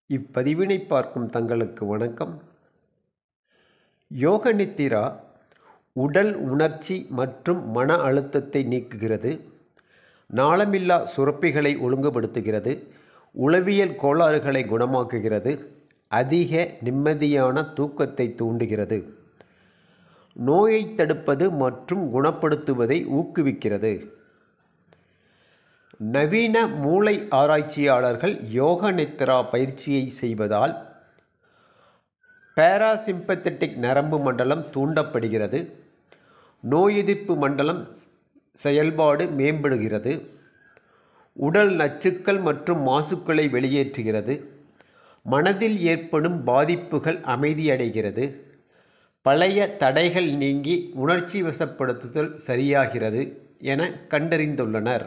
இப்பதிவினை பார்க்கும் தங்களுக்கு வணக்கம். யோக நித்திரா உடல் உணர்ச்சி மற்றும் மன அழுத்தத்தை நீக்குகிறது, நாளமில்லா சுரப்பிகளை ஒழுங்குபடுத்துகிறது, உளவியல் கோளாறுகளை குணமாக்குகிறது, அதிக நிம்மதியான தூக்கத்தை தூண்டுகிறது, நோயை தடுப்பது மற்றும் குணப்படுத்துவதை ஊக்குவிக்கிறது. நவீன மூளை ஆராய்ச்சியாளர்கள் யோக நித்திரா பயிற்சியை செய்வதால் பாராசிம்பத்தட்டிக் நரம்பு மண்டலம் தூண்டப்படுகிறது, நோய் எதிர்ப்பு மண்டலம் செயல்பாடு மேம்படுகிறது, உடல் நச்சுக்கள் மற்றும் மாசுக்களை வெளியேற்றுகிறது, மனதில் ஏற்படும் பாதிப்புகள் அமைதியடைகிறது, பழைய தடைகள் நீங்கி உணர்ச்சி வசப்படுத்துதல் சரியாகிறது என கண்டறிந்துள்ளனர்.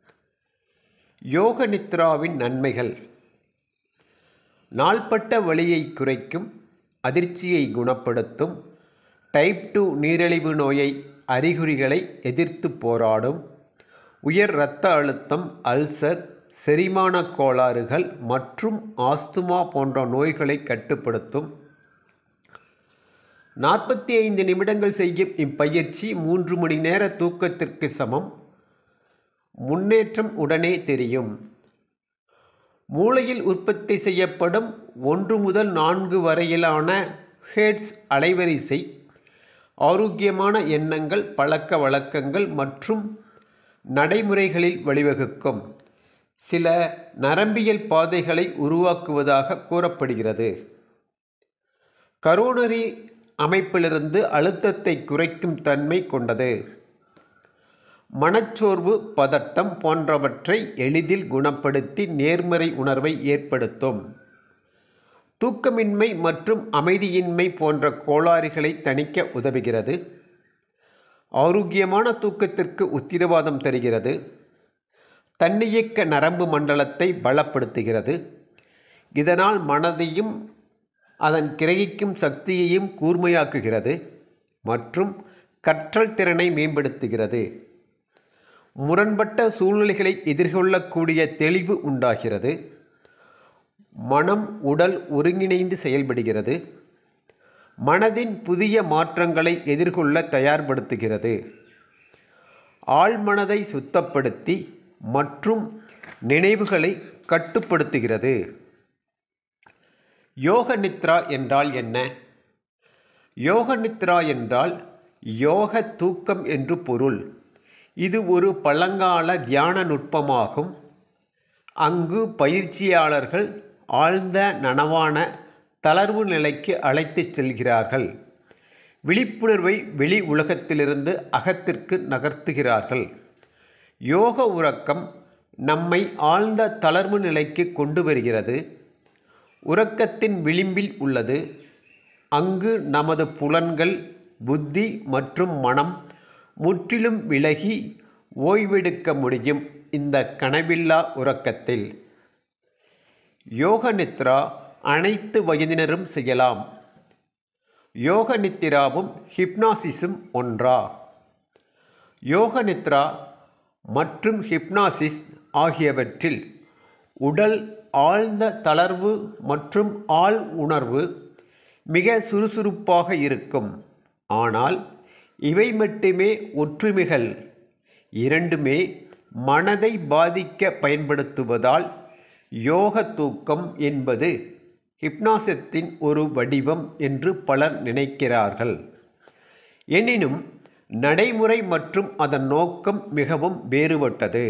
யோக நித்ராவின் நன்மைகள்: நாள்பட்ட வலியை குறைக்கும், அதிர்ச்சியை குணப்படுத்தும், டைப் 2 நீரிழிவு நோயை அறிகுறிகளை எதிர்த்து போராடும், உயர் இரத்த அழுத்தம், அல்சர், செரிமான கோளாறுகள் மற்றும் ஆஸ்துமா போன்ற நோய்களை கட்டுப்படுத்தும். 45 நிமிடங்கள் செய்யும் இப்பயிற்சி 3 மணி நேர தூக்கத்திற்கு சமம். முன்னேற்றம் உடனே தெரியும். மூளையில் உற்பத்தி செய்யப்படும் 1 முதல் 4 வரையிலான ஹெர்ட்ஸ் அலைவரிசை ஆரோக்கியமான எண்ணங்கள், பழக்க வழக்கங்கள் மற்றும் நடைமுறைகளில் வழிவகுக்கும் சில நரம்பியல் பாதைகளை உருவாக்குவதாக கூறப்படுகிறது. கரோனரி அமைப்பிலிருந்து அழுத்தத்தை குறைக்கும் தன்மை கொண்டது. மனச்சோர்வு, பதட்டம் போன்றவற்றை எளிதில் குணப்படுத்தி நேர்மறை உணர்வை ஏற்படுத்தும். தூக்கமின்மை மற்றும் அமைதியின்மை போன்ற கோளாறுகளை தணிக்க உதவுகிறது. ஆரோக்கியமான தூக்கத்திற்கு உத்தரவாதம் தருகிறது. தன்னியக்க நரம்பு மண்டலத்தை பலப்படுத்துகிறது. இதனால் மனதையும் அதன் கிரகிக்கும் சக்தியையும் கூர்மையாக்குகிறது மற்றும் கற்றல் திறனை மேம்படுத்துகிறது. முரண்பட்ட சூழ்நிலைகளை எதிர்கொள்ளக்கூடிய தெளிவு உண்டாகிறது. மனம், உடல் ஒருங்கிணைந்து செயல்படுகிறது. மனதின் புதிய மாற்றங்களை எதிர்கொள்ள தயார்படுத்துகிறது. ஆழ்மனதை சுத்தப்படுத்தி மற்றும் நினைவுகளை கட்டுப்படுத்துகிறது. யோக நித்ரா என்றால் என்ன? யோக நித்ரா என்றால் யோக தூக்கம் என்று பொருள். இது ஒரு பழங்கால தியான நுட்பமாகும். அங்கு பயிற்சியாளர்கள் ஆழ்ந்த நனவான தளர்வு நிலைக்கு அழைத்துச் செல்கிறார்கள். விழிப்புணர்வை வெளி உலகத்திலிருந்து அகத்திற்கு நகர்த்துகிறார்கள். யோக உறக்கம் நம்மை ஆழ்ந்த தளர்வு நிலைக்கு கொண்டு வருகிறது. உறக்கத்தின் விளிம்பில் உள்ளது. அங்கு நமது புலன்கள், புத்தி மற்றும் மனம் முற்றிலும் விலகி ஓய்வெடுக்க முடியும். இந்த கனவில்லா உறக்கத்தில் யோக நித்ரா அனைத்து வயதினரும் செய்யலாம். யோக நித்திராவும் ஹிப்னாசிஸும் ஒன்றா? யோக நித்ரா மற்றும் ஹிப்னாசிஸ் ஆகியவற்றில் உடல் ஆழ்ந்த தளர்வு மற்றும் ஆழ் உணர்வு மிக சுறுசுறுப்பாக இருக்கும். ஆனால் இவை மட்டுமே ஒற்றுமைகள். இரண்டுமே மனதை பாதிக்க பயன்படுத்துவதால் யோக தூக்கம் என்பது ஹிப்னாசிஸத்தின் ஒரு வடிவம் என்று பலர் நினைக்கிறார்கள். எனினும் நடைமுறை மற்றும் அதன் நோக்கம் மிகவும் வேறுபட்டது.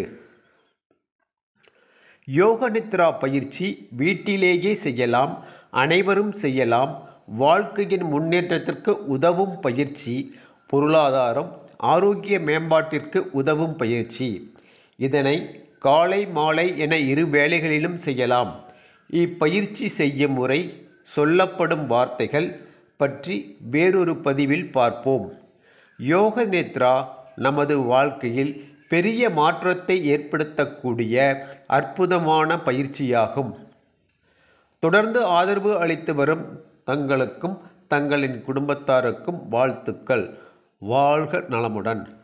யோக நித்ரா பயிற்சி வீட்டிலேயே செய்யலாம். அனைவரும் செய்யலாம். வாழ்க்கையின் முன்னேற்றத்திற்கு உதவும் பயிற்சி. பொருளாதாரம், ஆரோக்கிய மேம்பாட்டிற்கு உதவும் பயிற்சி. இதனை காலை, மாலை என இரு வேளைகளிலும் செய்யலாம். இப்பயிற்சி செய்யும் முறை, சொல்லப்படும் வார்த்தைகள் பற்றி வேறொரு பதிவில் பார்ப்போம். யோக நித்ரா நமது வாழ்க்கையில் பெரிய மாற்றத்தை ஏற்படுத்தக்கூடிய அற்புதமான பயிற்சியாகும். தொடர்ந்து ஆதரவு அளித்து வரும் தங்களுக்கும் தங்களின் குடும்பத்தாருக்கும் வாழ்த்துக்கள். வாழ்க நலமுடன்.